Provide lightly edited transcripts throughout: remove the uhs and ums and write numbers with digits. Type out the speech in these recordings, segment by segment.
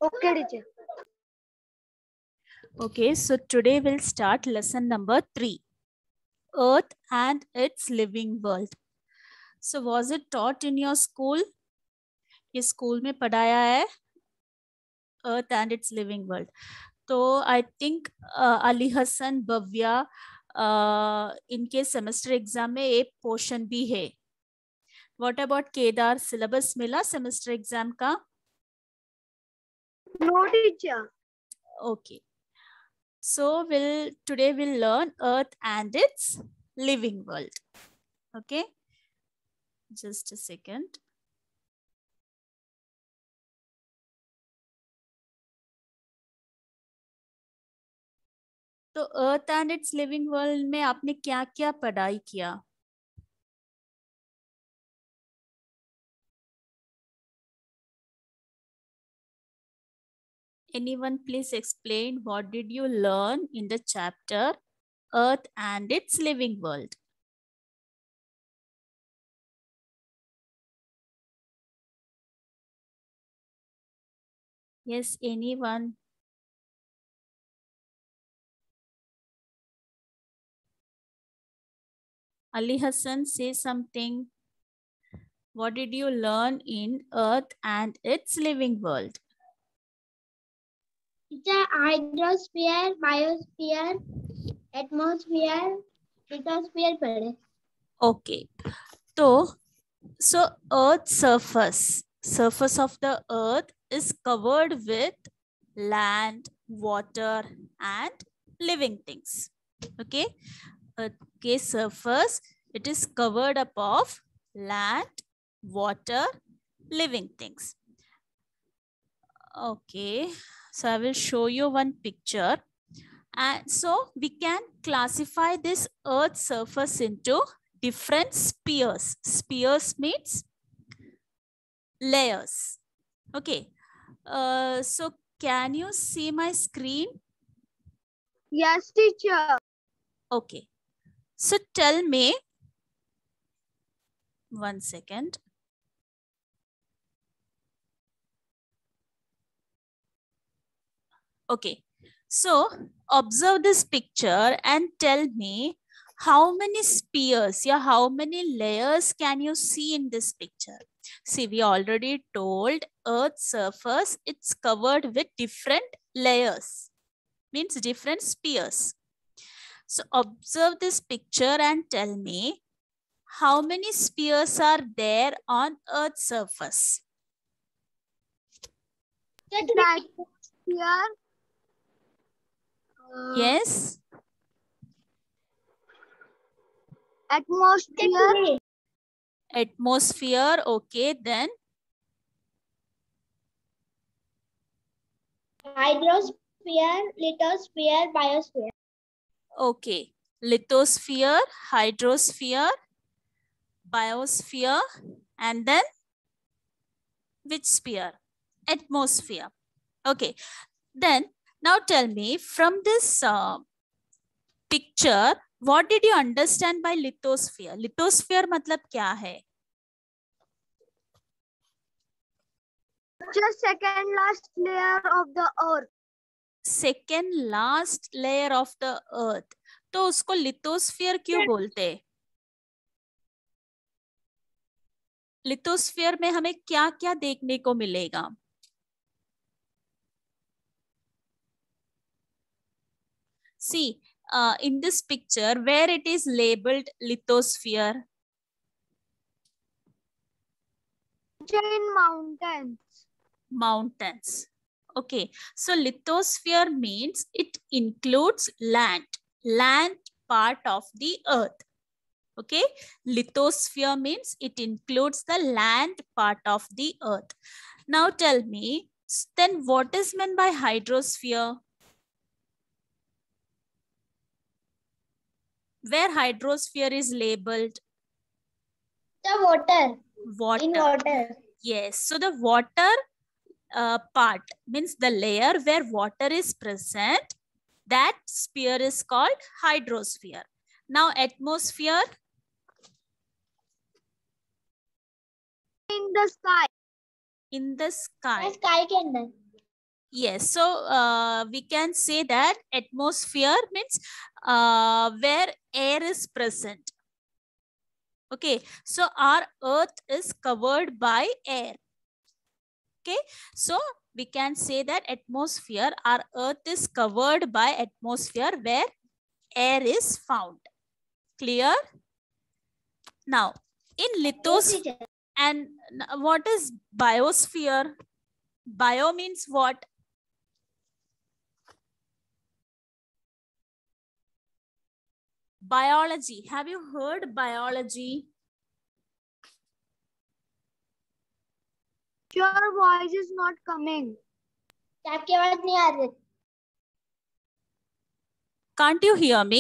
Okay, teacher. Okay, so today we'll start lesson number 3, Earth and its living world. So was it taught in your school? ये school में पढ़ाया है Earth and its living world. तो I think Ali Hasan Bhavya इनके semester exam में एक portion भी है. व्हाट अबाउट केदार, सिलेबस मिला सेमेस्टर एग्जाम का? No, teacher. Okay. So today we'll learn Earth and its living world. Okay. Just a second. तो earth and its living world में आपने क्या क्या पढ़ाई किया? Anyone please explain what did you learn in the chapter Earth and its living world? Yes, anyone? Ali Hassan, say something. What did you learn in Earth and its living world? Teacher, hydrosphere, biosphere, atmosphere, lithosphere पढ़े. Okay. So Earth's surface of the Earth is covered with land, water, and living things. Okay. Earth's surface, it is covered up of land, water, living things. Okay. So I will show you one picture. And so we can classify this Earth's surface into different spheres. Spheres means layers. Okay. So can you see my screen? Yes, teacher. Okay. So tell me, one second. Okay. So observe this picture and tell me how many spheres, yeah, how many layers can you see in this picture? See, we already told Earth's surface, it's covered with different layers, means different spheres. So observe this picture and tell me how many spheres are there on Earth's surface? Atmosphere. Yes. Atmosphere. Atmosphere, okay, then Hydrosphere, lithosphere, biosphere. okay. Lithosphere, hydrosphere, biosphere, and then which sphere? Atmosphere. Okay. Then now tell me from this picture, what did you understand by lithosphere? Lithosphere मतलब क्या है? Just second last layer of the earth. Second last layer of the earth. तो उसको lithosphere क्यों बोलते हैं? Lithosphere में हमें क्या क्या देखने को मिलेगा? See, in this picture where it is labeled lithosphere. In mountains. Mountains. Okay, so lithosphere means it includes land part of the earth. Okay, lithosphere means it includes the land part of the earth. Now tell me, then what is meant by hydrosphere? Where hydrosphere is labeled? The water. Water. In water. Yes, so the water part means the layer where water is present, that sphere is called hydrosphere. Now atmosphere. In the sky. In the sky. Sky के अंदर. Yes, so we can say that atmosphere means where air is present. Okay, so our earth is covered by air. Okay, so we can say that atmosphere, our earth is covered by atmosphere where air is found. Clear? Now, in lithosphere, and what is biosphere? Bio means what? Biology. Have you heard biology? Your voice is not coming. आपकी आवाज नहीं आ रही. Can't you hear me?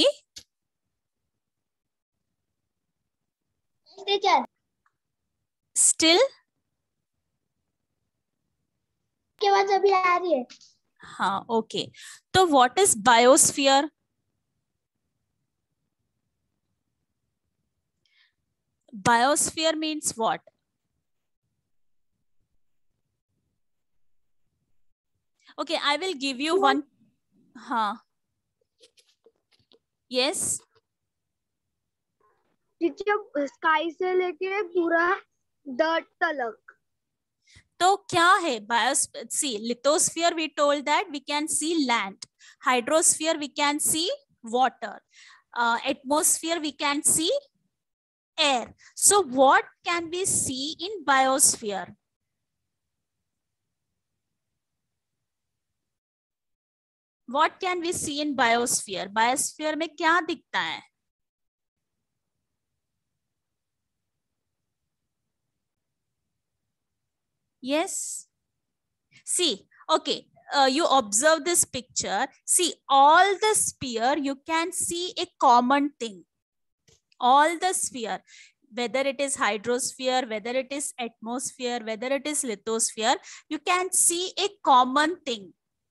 Yes, teacher. Still? आपकी आवाज अभी आ रही है. हाँ, okay. So what is biosphere? Biosphere means what? Okay, I will give you one. Huh. Yes. Teacher sky से लेके पूरा डर्ट तक. तो क्या है biosphere? See, lithosphere we told that we can see land. Hydrosphere we can see water. Atmosphere we can see air. So what can we see in biosphere? What can we see in biosphere? Biosphere में क्या दिखता है? Yes. See, okay. You observe this picture. See, all the sphere, you can see a common thing. All the sphere, whether it is hydrosphere, whether it is atmosphere, whether it is lithosphere, you can see a common thing.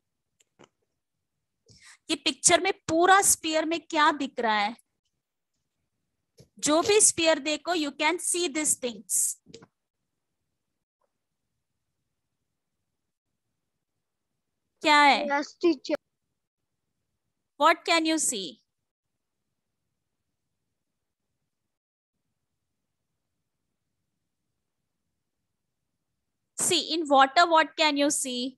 ये picture में पूरा spear में क्या दिख रहा है? जो भी स्पीयर देखो, you can see these things. क्या है? Yes, teacher. What can you see? See, in water, what can you see?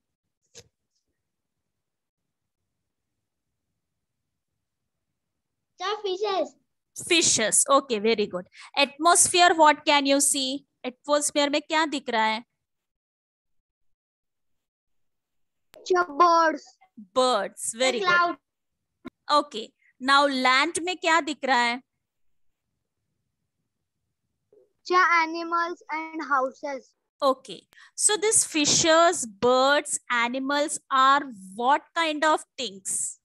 Fishes. Fishes. Okay, very good. Atmosphere, what can you see? Atmosphere में क्या दिख रहा है? Birds. Birds. Very good. Okay. Now land में क्या दिख रहा है? Animals and houses. Okay. So these fishes, birds, animals are what kind of things?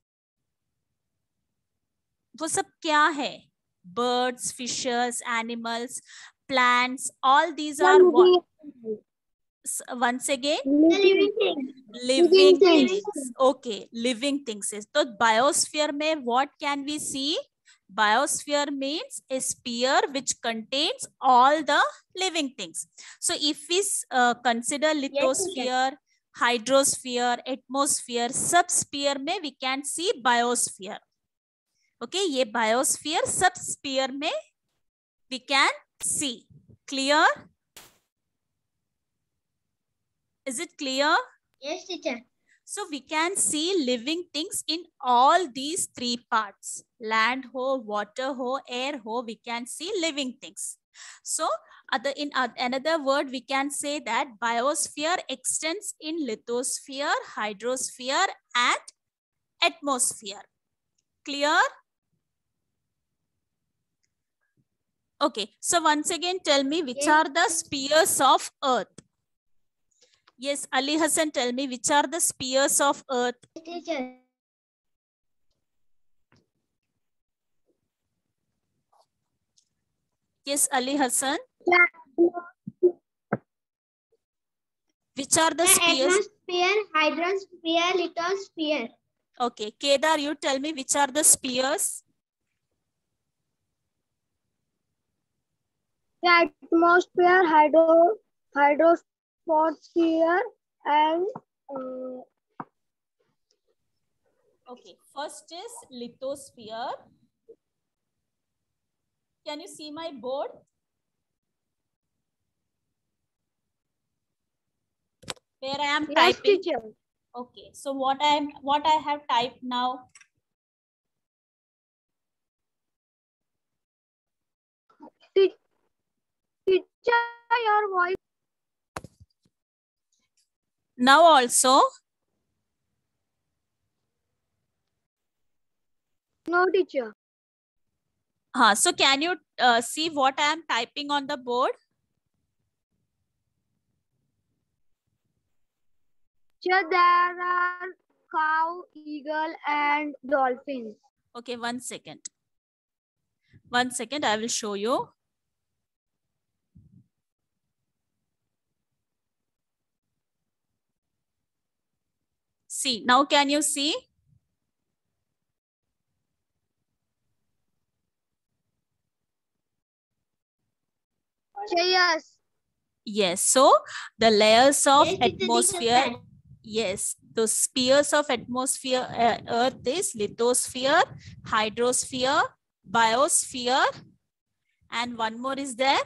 वो सब क्या है? Birds, fishes, animals, plants, all these are what? Once again? Living things. Living things. Okay, living things. So biosphere में what can we see? Biosphere means a sphere which contains all the living things. So if we consider lithosphere, hydrosphere, atmosphere, subsphere में we can see biosphere. Okay, ये biosphere subsphere में we can see. Clear? Is it clear? Yes, teacher. So we can see living things in all these three parts. Land ho, water ho, air ho, we can see living things. So in another word, we can say that biosphere extends in lithosphere, hydrosphere and atmosphere. Clear? Okay, so once again tell me which are the spheres of Earth. Yes, Ali Hassan, tell me which are the spheres of Earth. Teacher. Yes, Ali Hassan. Which are the spheres? Atmosphere, hydrosphere, lithosphere. Okay, Kedar, you tell me which are the spheres? Atmosphere, hydrosphere, and Okay, first is lithosphere. Can you see my board? Where I am Yes, typing? teacher. Okay, so what I have typed now? Teacher, your voice. Now also? No, teacher. So can you see what I am typing on the board? Teacher, there are cow, eagle, and dolphins. Okay, 1 second. 1 second, I will show you. See, now can you see? Yes. Yes, so the layers of Yes, atmosphere, yes, the spheres of atmosphere, Earth is lithosphere, hydrosphere, biosphere, and one more is there?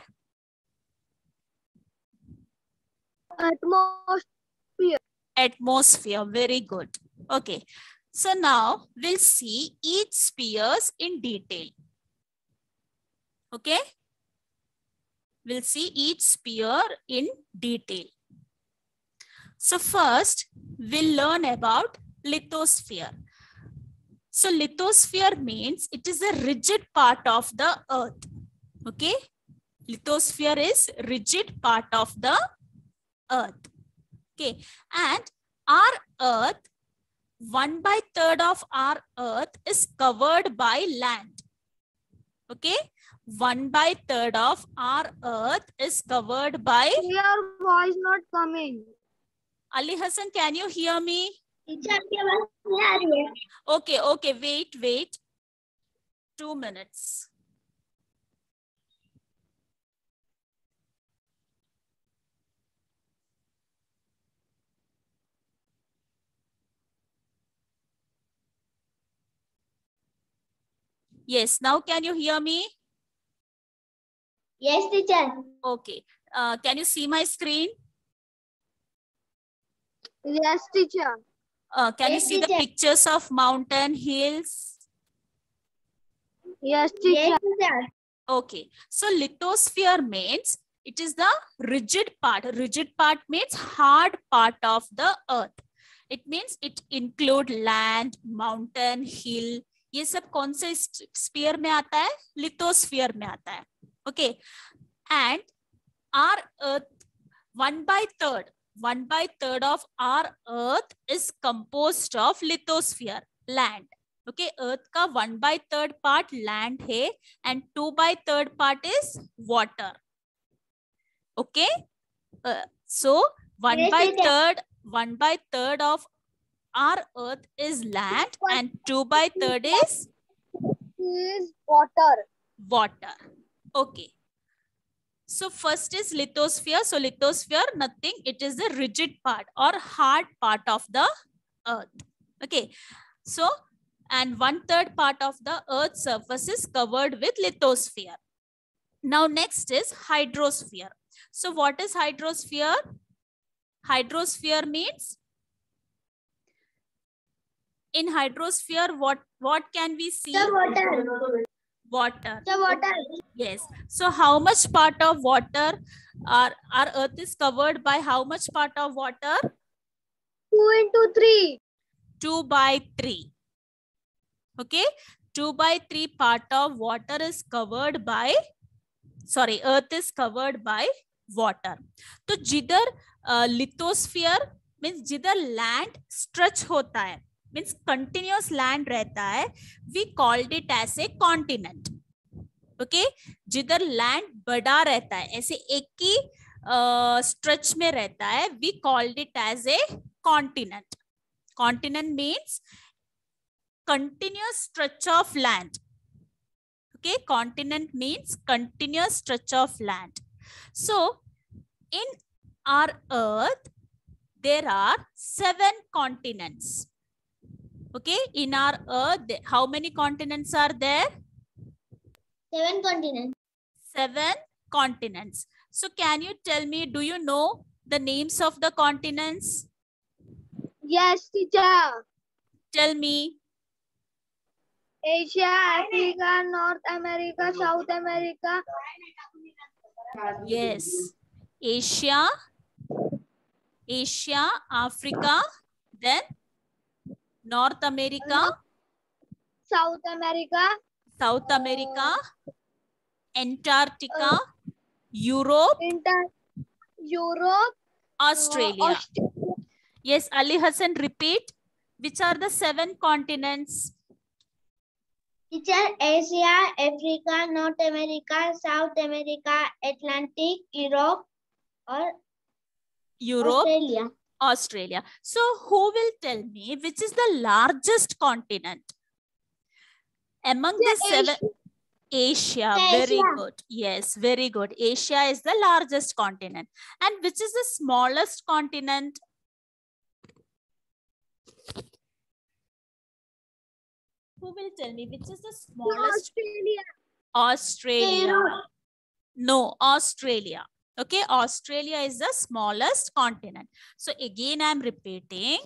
Atmosphere. Atmosphere, very good. Okay, so now we'll see each spheres in detail. Okay, we'll see each sphere in detail. So first, we'll learn about lithosphere. So lithosphere means it is a rigid part of the earth. Okay, lithosphere is rigid part of the earth. Okay, and our earth, 1/3 of our earth is covered by land. Okay, 1/3 of our earth is covered by. Your voice not coming. Ali Hassan, can you hear me? Teacher आपकी आवाज नहीं आ रही है. Okay, wait. 2 minutes. Yes, now can you hear me? Yes, teacher. Okay. Can you see my screen? Yes, teacher. Can you Yes, see the teacher. pictures of mountain, hills? Yes, teacher. Yes, teacher. Okay. So lithosphere means it is the rigid part. Rigid part means hard part of the earth. It means it include land, mountain, hill. ये सब कौन से sphere में आता है? Lithosphere में आता है. Okay. And our earth, 1/3 of our earth is composed of lithosphere, land. Okay, earth का 1/3 part land है and 2/3 part is water. Okay, so 1/3 of our earth is land and 2/3 is water. water. Okay. So first is lithosphere. So lithosphere, nothing. It is the rigid part or hard part of the earth. Okay. So, and 1/3 part of the earth's surface is covered with lithosphere. Now next is hydrosphere. So what is hydrosphere? Hydrosphere means, in hydrosphere, what can we see? The water. Water. The water. Yes. So how much part of water, our earth is covered by how much part of water? 2 into 3. 2/3. Okay. 2/3 part of water is covered by, sorry, earth is covered by water. तो जिधर lithosphere means जिधर land stretch होता है, means continuous land रहता है, we called it as a continent. Okay, जिधर land बड़ा रहता है, ऐसे एक ही stretch में रहता है, we called it as a continent. Continent means continuous stretch of land. Okay, continent means continuous stretch of land. So in our earth, there are 7 continents. Okay, in our earth, how many continents are there? 7 continents. 7 continents. So can you tell me, do you know the names of the continents? Yes, teacher. Tell me. Asia, Africa, North America, South America. Yes. Asia, Africa, then North America, South America. South America, Antarctica, Europe, Europe. Australia. Yes, Ali Hassan, repeat. Which are the 7 continents? Teacher, Asia, Africa, North America, South America, Atlantic, Europe, or Australia. So who will tell me which is the largest continent? Among these 7, Asia. Very good. Yes, very good. Asia is the largest continent. And which is the smallest continent? Who will tell me which is the smallest? Australia. No, Australia. Okay, Australia is the smallest continent. So again, I'm repeating.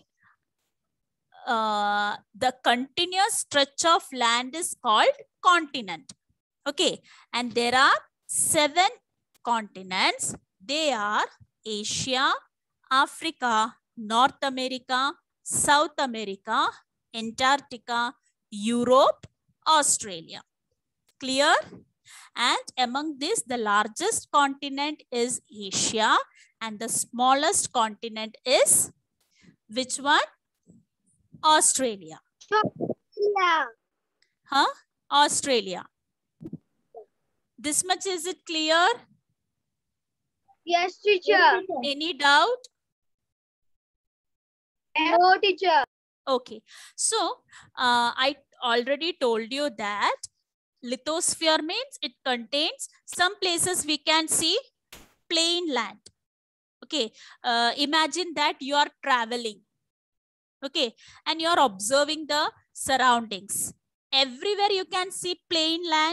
The continuous stretch of land is called continent. Okay, and there are 7 continents. They are Asia, Africa, North America, South America, Antarctica, Europe, Australia. Clear? And among this, the largest continent is Asia and the smallest continent is which one? Australia. Huh? Australia. This much, is it clear? Yes, teacher. Any doubt? No, teacher. Okay. So, I already told you that lithosphere means it contains some places we can see plain land. Okay. Imagine that you are traveling. Okay. And you are observing the surroundings. Everywhere you can see plain land.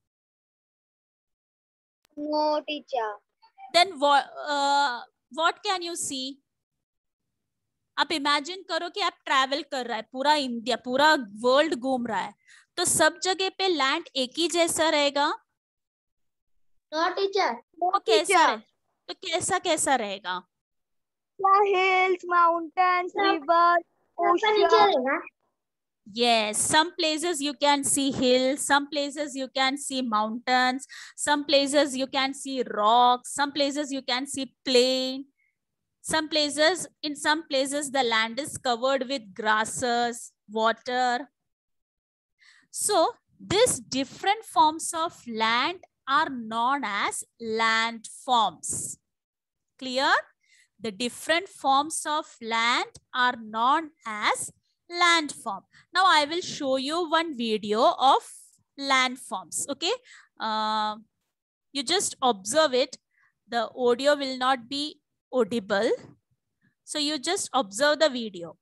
No, teacher. Then what can you see? आप imagine करो कि आप travel कर रहा है, पूरा India, पूरा world घूम रहा है, तो सब जगह पे लैंड एक ही जैसा रहेगा? No teacher. वो कैसा रहे? तो कैसा रहेगा? Hills, mountains, rivers, ocean. Yes, some places you can see hills, some places you can see mountains, some places you can see rocks, some places you can see plain. In some places, the land is covered with grasses, water. So, these different forms of land are known as landforms. Clear? The different forms of land are known as landform. Now, I will show you one video of landforms. Okay? You just observe it. The audio will not be audible. So you just observe the video.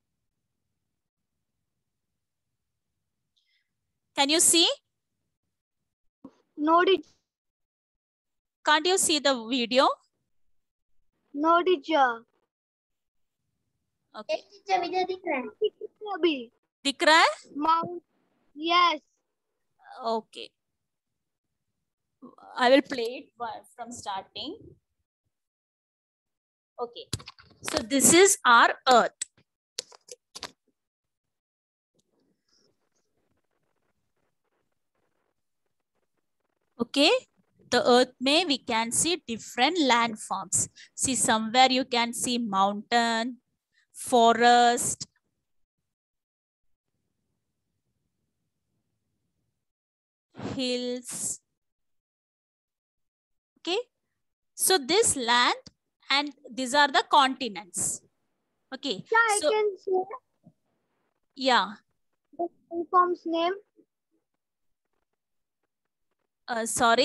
Can you see? No, teacher. Can't you see the video? No, teacher. Okay. Teacher video दिख रहा है? दिख रहा है? Mount. Yes. Okay. I will play it from starting. Okay. So this is our Earth. Okay. The Earth may we can see different landforms. See, somewhere you can see mountain, forest, hills. Okay. So this land and these are the continents. Okay. Yeah, so, I can say. Yeah. The landform's name. Sorry.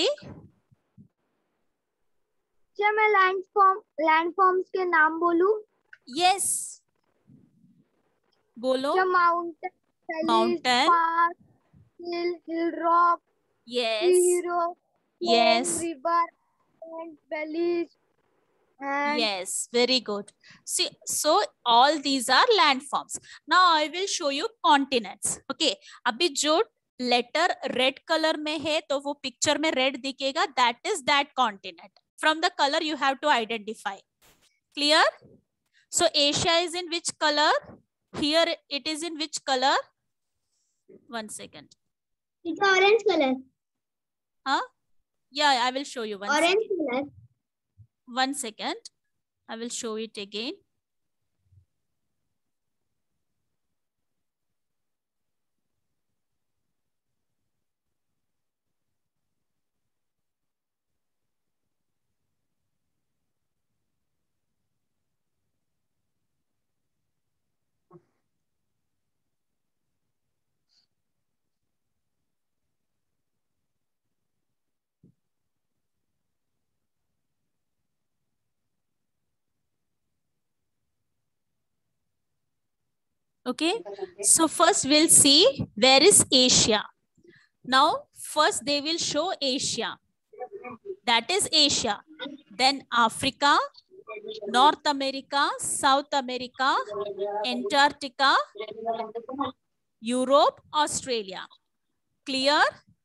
क्या मैं landforms के नाम बोलूं? Yes. बोलो. mountain, valleys, Mountain. park, hill rock, Yes. hero, Yes. river, and valleys, and Yes, very good. See, so all these are landforms. Now I will show you continents. Okay, अभी जो letter red color में है तो वो picture में red दिखेगा. That is that continent. From the color you have to identify. Clear? So Asia is in which color? Here it is in which color? 1 second. It's orange color. Huh? Yeah, I will show you one Orange second. color. 1 second. I will show it again. Okay, so first we'll see where is Asia. Now, first they will show Asia. That is Asia. Then Africa, North America, South America, Antarctica, Europe, Australia. Clear?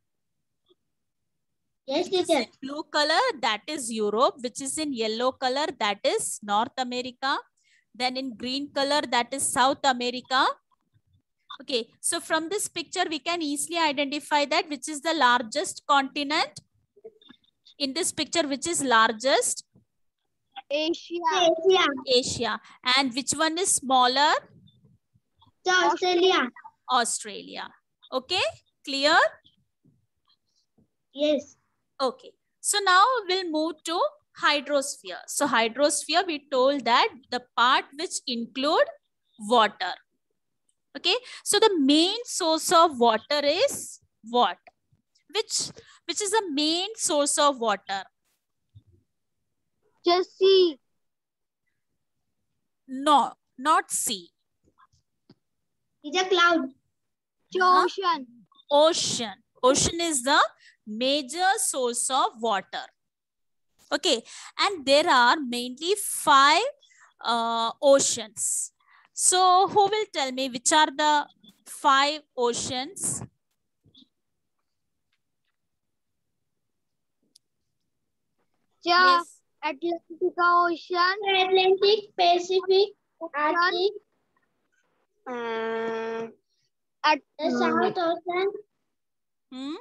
Yes, Which is teacher. in blue color, that is Europe. Which is in yellow color, that is North America. Then in green color, that is South America. Okay, so from this picture, we can easily identify that which is the largest continent. In this picture, which is largest? Asia, Asia. Asia. And which one is smaller? It's Australia. Australia. Okay, clear? Yes. Okay, so now we'll move to hydrosphere. So hydrosphere, we told that the part which include water. Okay, so the main source of water is what? Which is the main source of water? just sea, No, not sea. It's a cloud. ocean, Ocean. Ocean is the major source of water. Okay, and there are mainly 5 oceans. So who will tell me which are the 5 oceans? Yes. Atlantic Ocean, Atlantic, Pacific, Arctic, the South Ocean, Hmm?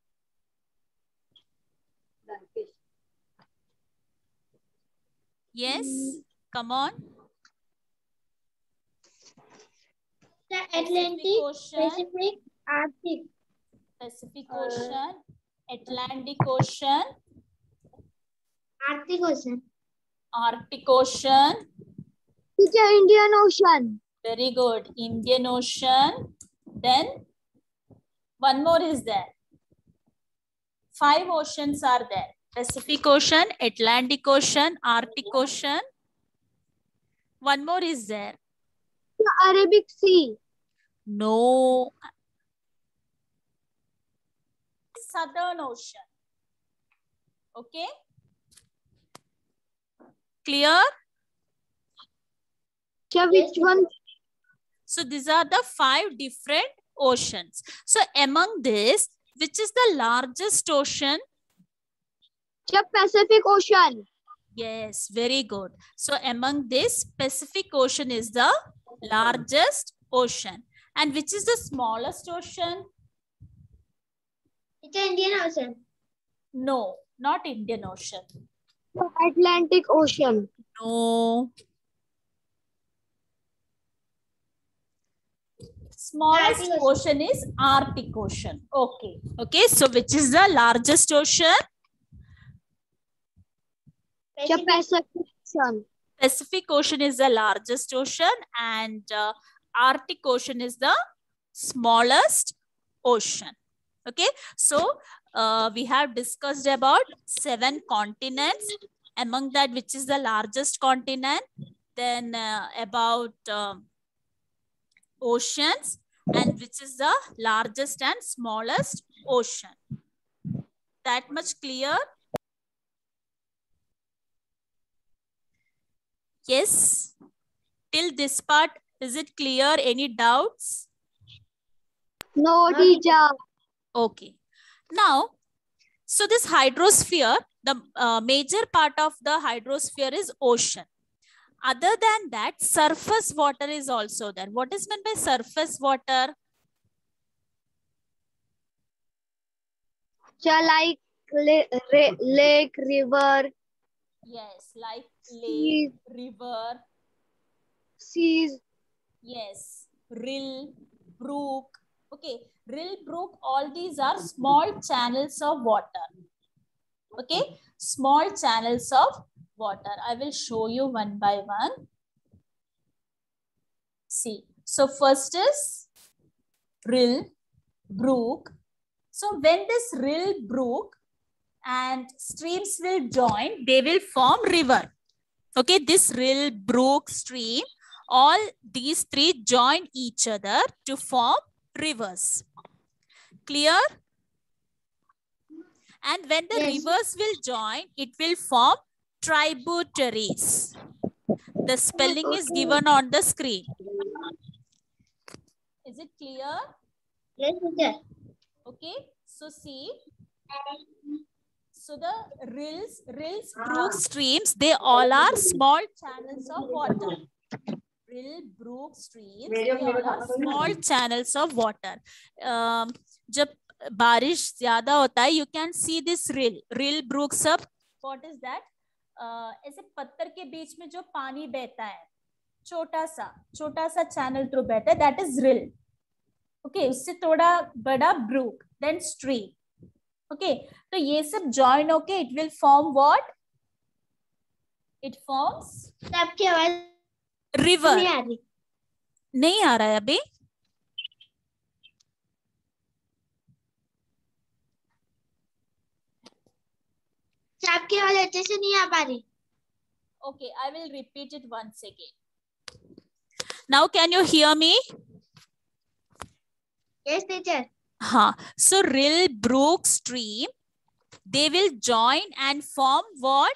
Yes, come on. the Pacific Atlantic, Ocean, Pacific, Arctic, Pacific Ocean, Atlantic Ocean, Arctic Ocean, Arctic Ocean. teacher, Indian Ocean, Very good. Indian Ocean. Then one more is there. 5 oceans are there. Pacific Ocean, Atlantic Ocean, Arctic Ocean. One more is there. the Arabic Sea, No. Southern Ocean. Okay. Clear? teacher, which one? So these are the 5 different oceans. So among this, which is the largest ocean? Teacher, Pacific Ocean, Yes, very good. So among this, Pacific Ocean is the largest ocean. And which is the smallest ocean? it's an Indian Ocean, No, not Indian Ocean. the Atlantic Ocean, No. Smallest Arctic Ocean. ocean is Arctic Ocean. Okay. Okay. So which is the largest ocean? teacher, Pacific, Pacific Ocean, Pacific Ocean is the largest ocean and Arctic Ocean is the smallest ocean. Okay. So we have discussed about 7 continents. Among that, which is the largest continent? Then about oceans, and which is the largest and smallest ocean. That much clear? Yes. Till this part, is it clear? Any doubts? No, teacher. Okay. Now, so this hydrosphere, the major part of the hydrosphere is ocean. Other than that, surface water is also there. What is meant by surface water? Like lake, river, Yes, like seas, lake, river. seas. Yes, rill, brook. Okay, rill, brook, all these are small channels of water. Okay, small channels of water. I will show you one by one. See, so first is rill, brook. So when this rill, brook and streams will join, they will form river. Okay, this rill, brook, stream, all these three join each other to form rivers. Clear? And when the rivers will join, it will form tributaries. The spelling is given on the screen. Is it clear? Yes, teacher. Okay, so see. So the rills, brook, streams, they all are small channels of water. Rill, brook, streams, they all are small channels of water. जब बारिश ज्यादा होता है, you can see this rill, brook सब. What is that? ऐसे पत्थर के बीच में जो पानी बहता है, छोटा सा चैनल थ्रू बहता है, that is rill. Okay, उससे थोड़ा बड़ा brook, then stream. Okay, तो ये सब join होके it will form what? It forms आपकी आवाज river. नहीं आ रही. नहीं आ रहा है अभी? आपकी आवाज अच्छे से नहीं आ पा रही. Okay, I will repeat it once again. Now, can you hear me? Yes, teacher. हाँ, so rill, brook, stream, they will join and form what?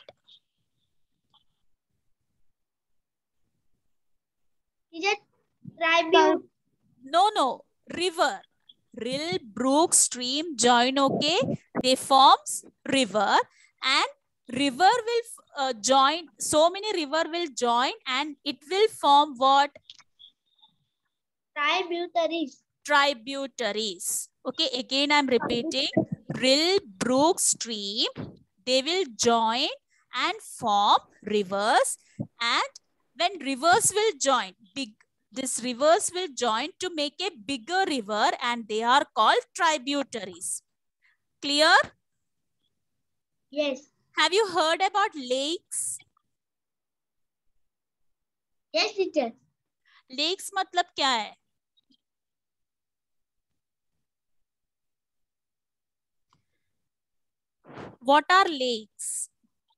Teacher, tribute. No, river. Rill, brook, stream join, okay? They forms river, and river will join, so many river will join and it will form what? Tributaries. Tributaries. Okay, again I'm repeating. Rill, brook, stream, they will join and form rivers, and when rivers will join, these rivers will join to make a bigger river, and they are called tributaries. Clear? Yes. Have you heard about lakes? Yes, teacher. Lakes मतलब क्या है? What are lakes?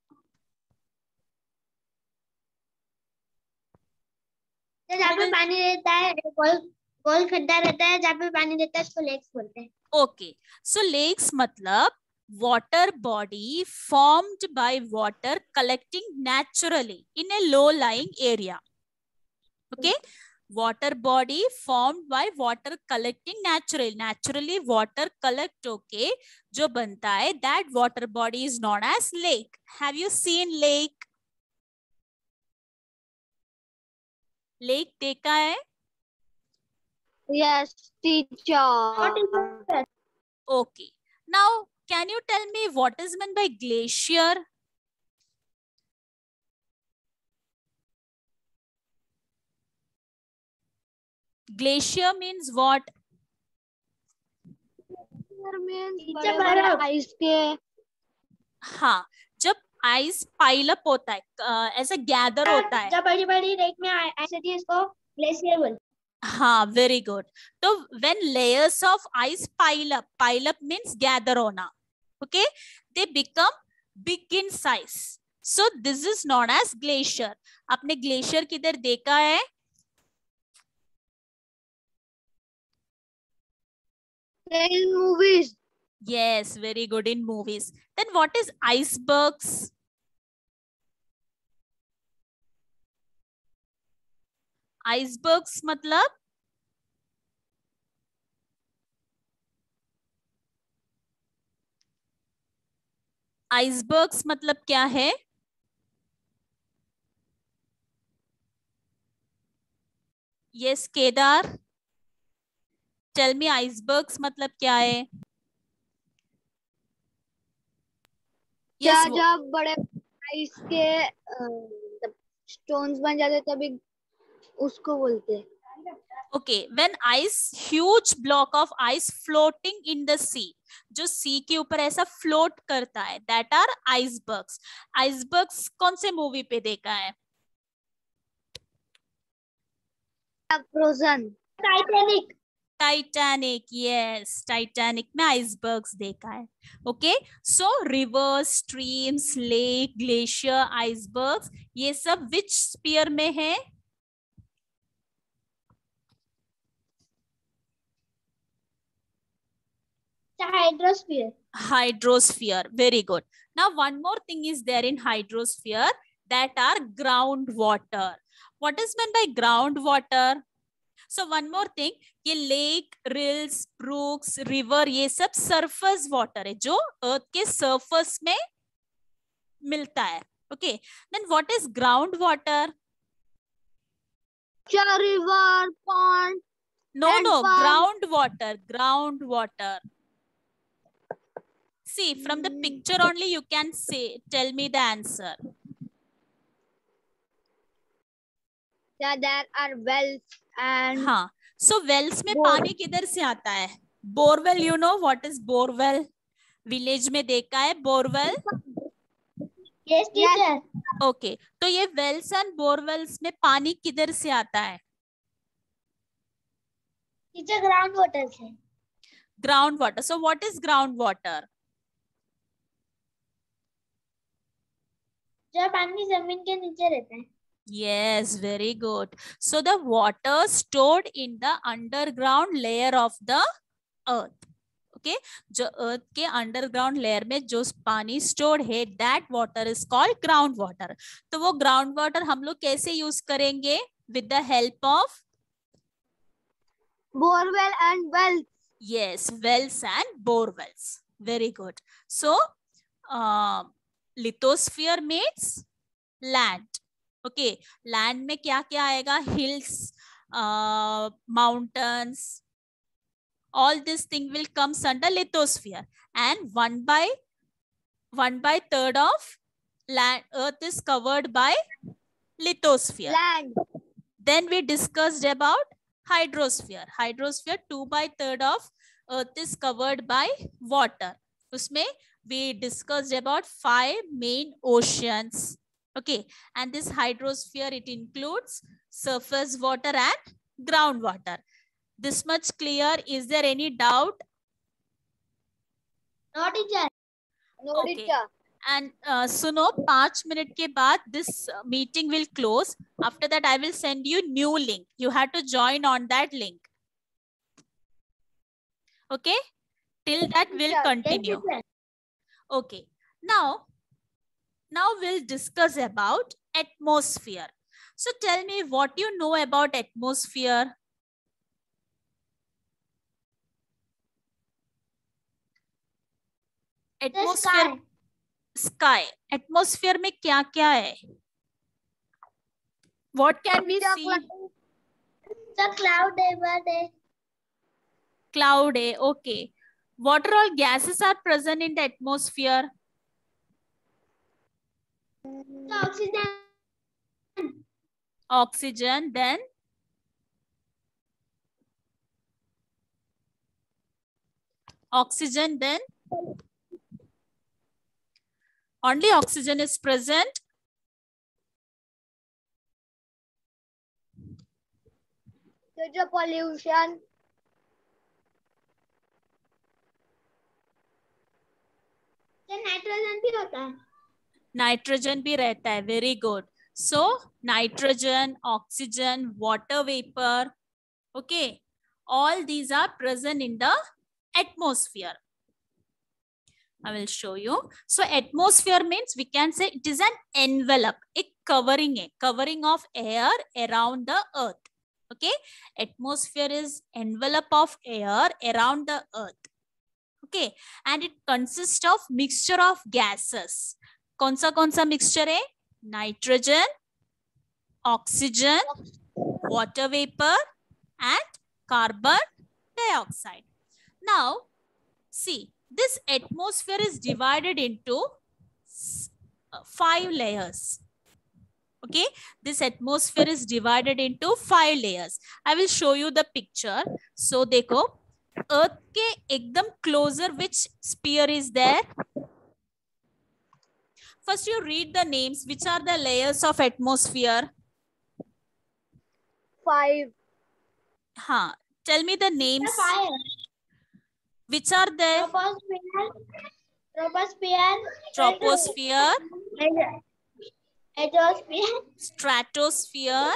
जहाँ पे पानी रहता है, गोल खड्डा रहता है, जहाँ पे पानी रहता है उसको लेक्स बोलते हैं. Okay, so lakes मतलब water body formed by water collecting naturally in a low-lying area. Okay, water body formed by water collecting naturally. Naturally water collect, okay, जो बनता है, that water body is known as lake. Have you seen lake? Lake देखा है? Yes, teacher. Okay. Now, can you tell me what is meant by glacier? Glacier means what? बड़े ice के. हाँ, जब ice pile up होता है, ऐसा gather होता है. जब बड़ी-बड़ी लेक में आइस होती है, इसको ग्लेशियर बोलते हैं. हाँ, very good. तो when layers of ice pile up means gather होना. Okay, they become big in size. So this is known as glacier. आपने glacier किधर देखा है? In movies. Yes, very good, in movies. Then what is icebergs? Icebergs मतलब icebergs मतलब क्या है? Yes Kedar, tell me icebergs मतलब क्या है? क्या यस जब बड़े आइस के स्टोन्स बन जाते तभी उसको बोलते हैं. Okay, when ice, huge block of ice floating in the sea, जो सी के ऊपर ऐसा फ्लोट करता है, दैट आर आइसबर्ग्स. आइसबर्ग्स कौन से मूवी पे देखा है? Frozen. Titanic. Titanic, yes, Titanic में आइसबर्ग्स देखा है. Okay, so rivers, streams, lake, glacier, icebergs, ये सब विच स्पीयर में है? Hydrosphere. Hydrosphere, very good. Now one more thing is there in hydrosphere, that are groundwater. What is meant by groundwater? So one more thing, ये lake, rills, brooks, river, ये सब surface water है जो earth के surface में मिलता है. Okay, then what is groundwater? River, pond. No, no, Handpump. groundwater. See, from the picture only you can say, tell me the answer. Yeah, there are wells and हाँ, so wells में Bore. पानी किधर से आता है? Borewell, you know what is borewell? Village में देखा है बोरवेल? Yes teacher. ओके, तो ये वेल्स एंड बोरवेल्स में पानी किधर से आता है? टीचर ग्राउंड वाटर से. Ground water. So what is ground water? जो पानी जमीन के नीचे रहता है. Yes, very good. So the water stored in the underground layer of the earth. Okay, जो earth के अंडरग्राउंड लेयर में जो पानी स्टोर्ड है, that water is called ground water. तो वो ग्राउंड वाटर हम लोग कैसे यूज करेंगे? With the help of borewell and wells. yes, wells and borewells. Very good. So lithosphere means land. ओके, लैंड में क्या क्या आएगा? Hills, mountains, all this thing will comes under lithosphere, and 1/3 of land earth is covered by lithosphere. Land. Then we discussed about hydrosphere. Hydrosphere 2/3 of earth is covered by water. उसमें we discussed about 5 main oceans. Okay, and this hydrosphere, it includes surface water and groundwater. This much clear? Is there any doubt? No teacher. No, Okay. teacher. And सुनो, 5 minute के बाद this meeting will close. After that, I will send you new link. You have to join on that link. Okay? Till that we'll Teacher, continue. Okay. Now we'll discuss about atmosphere. So tell me what you know about atmosphere. Atmosphere, sky. Atmosphere में क्या क्या है? What can we see? The cloud है, bird है. Cloud है, okay. What all gases are present in the atmosphere? The oxygen. Oxygen, then oxygen, then only oxygen is present. Teacher, pollution. Nitrogen भी होता है. नाइट्रोजन भी रहता है. Very good. So nitrogen, oxygen, water vapour, okay, all these are present in the Atmosphere. I will show you. So atmosphere means we can say it is an envelope, a covering of air around the earth. Okay, atmosphere is envelope of air around the earth. Okay, and it consists of mixture of gases. कौन सा mixture है? Nitrogen, oxygen, water vapor and carbon dioxide. Now, see, this atmosphere is divided into 5 layers. Okay, this atmosphere is divided into 5 layers. I will show you the picture. So, देखो, Earth के एकदम closer which sphere is there? First, you read the names. Which are the layers of atmosphere? 5. हाँ, tell me the names. Which are there? Troposphere, stratosphere,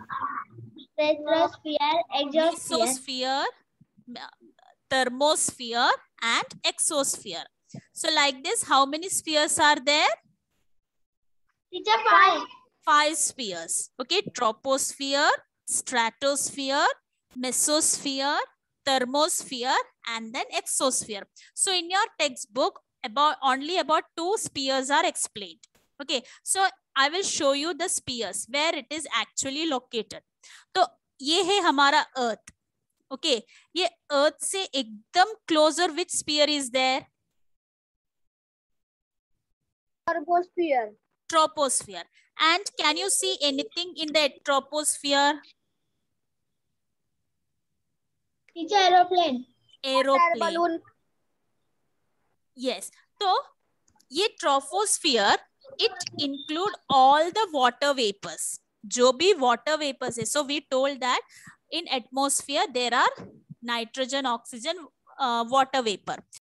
mesosphere, thermosphere, and exosphere. So like this, how many spheres are there? Teacher, 5. 5 spheres. Okay, troposphere, stratosphere, mesosphere, thermosphere, and then exosphere. So in your textbook, only about 2 spheres are explained. Okay, so I will show you the spheres where it is actually located. तो ये है हमारा Earth. Okay, ये Earth से एकदम closer which sphere is there? Troposphere. Troposphere. And can you see anything in the troposphere? Teacher, aeroplane. Aeroplane. Balloon. Yes. So, ये troposphere, it include all the water vapors. जो भी water vapors है. So, we told that in atmosphere, there are nitrogen, oxygen, water vapor.